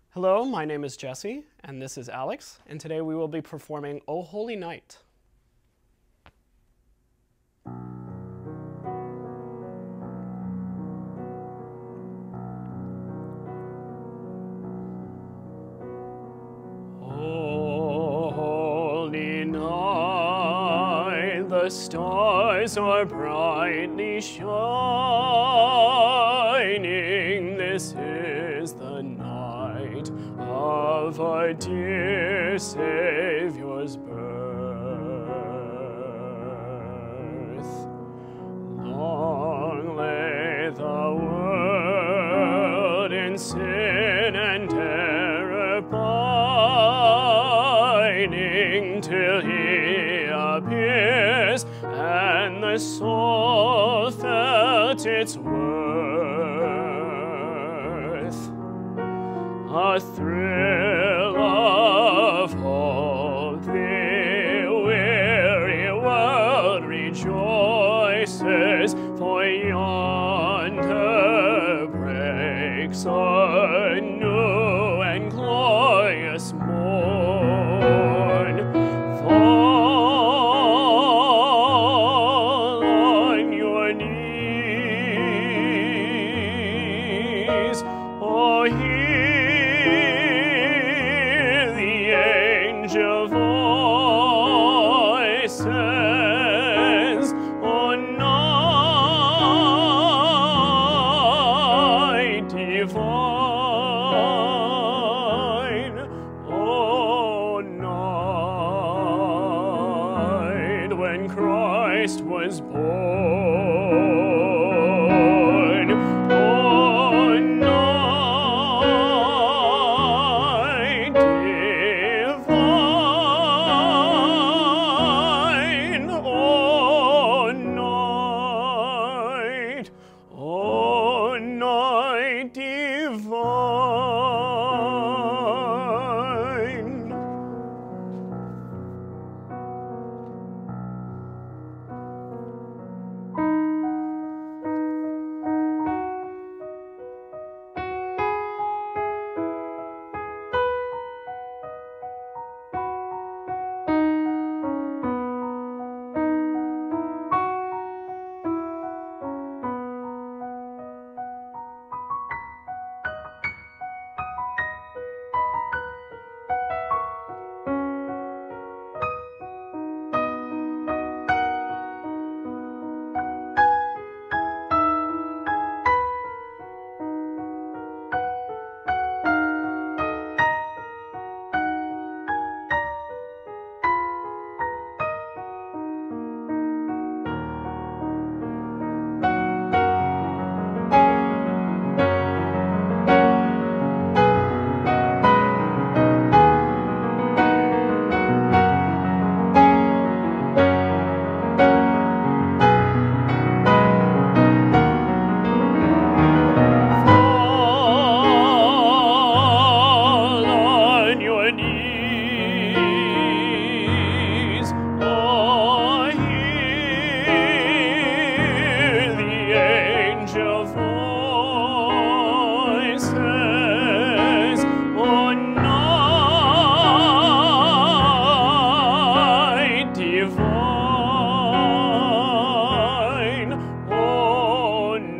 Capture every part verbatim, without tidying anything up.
Hello, my name is Jesse, and this is Alex, and today we will be performing O Holy Night. O holy night, the stars are brightly shining. This is the night of our dear Savior's birth. Long lay the world in sin and error pining, till he appears and the soul felt its worth. A thrill of hope, the weary world rejoices, for yonder breaks a new and glorious morn. Fall on your knees, oh, hear the angel voices, O night divine, O night when Christ was born, O night divine, O night, O night divine.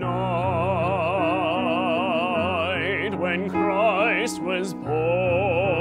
When Christ was born.